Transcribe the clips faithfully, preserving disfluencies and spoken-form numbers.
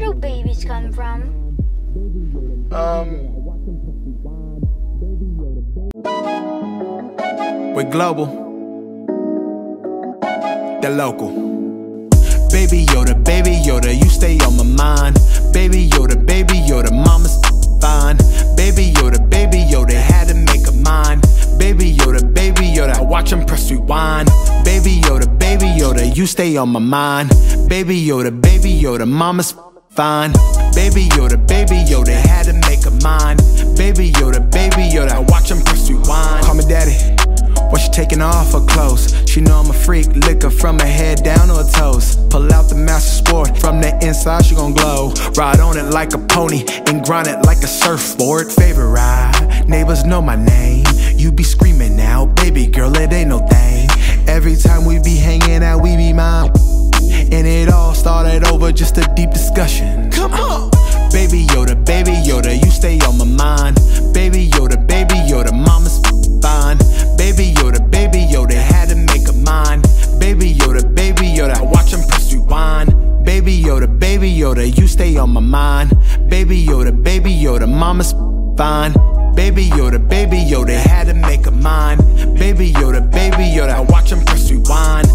do babies come from? Um, we're global, the local. Baby Yoda, Baby Yoda, you stay on my mind. Baby Yoda, Baby Yoda, mama's fine. Baby Yoda, Baby Yoda, had to make a mind. Baby Yoda, Baby Yoda, I watch him press rewind. Baby Yoda, Baby Yoda, you stay on my mind. Baby Yoda, Baby Yoda, mama's fine. Baby Yoda, Baby Yoda, had to make a mind. Baby Yoda, Baby Yoda, I watch him press rewind. Call me daddy, when she taking off her clothes. She know I'm a freak, liquor from her head down to her toes. Pull out the master sport, from the inside she gon' glow. Ride on it like a pony, and grind it like a surfboard. Favorite ride, neighbors know my name. You be screaming now, baby girl, it ain't no thing. Every time we be hanging out, we be mine. And it all started over just a deep discussion. Come on! Baby Yoda, Baby Yoda, you stay on my mind. Baby Yoda, Baby Yoda, mama's fine. Baby Yoda, Baby Yoda, had to make a mind. Baby Yoda, Baby Yoda, I watch him press rewind. Baby Yoda, Baby Yoda, you stay on my mind. Baby Yoda, Baby Yoda, mama's fine. Baby Yoda, Baby Yoda, had to make a mind. Baby Yoda, Baby Yoda, I watch him press rewind.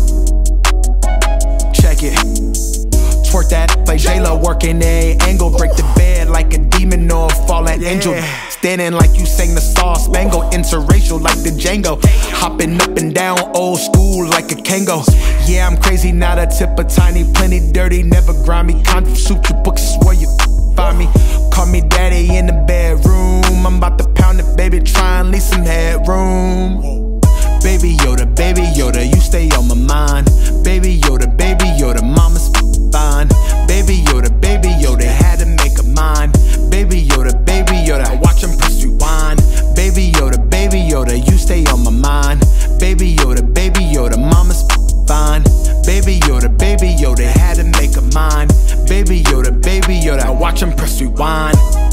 Check it. Twerk that like J-Lo, working a angle. Break the bed like a demon or a fallen angel. Standing like you sang the Star Spangled. Interracial like the Django. Hopping up and down old school like a Kango. Yeah, I'm crazy, not a tip of tiny. Plenty dirty, never grimy. Conf soup, your books where you find me. Call me daddy in the bedroom. I'm about to pound it, baby, try and leave some headroom. Baby Yoda, Baby Yoda, you stay on my mind. Baby Yoda, Baby Yoda, mama's fine. Baby Yoda, Baby Yoda, had to make a mind. Baby Yoda, Baby Yoda, I watch him press rewind. Baby Yoda, Baby Yoda, you stay on my mind. Baby Yoda, Baby Yoda, mama's fine. Baby Yoda, Baby Yoda, had to make a mind. Baby Yoda, Baby Yoda, I watch him press rewind.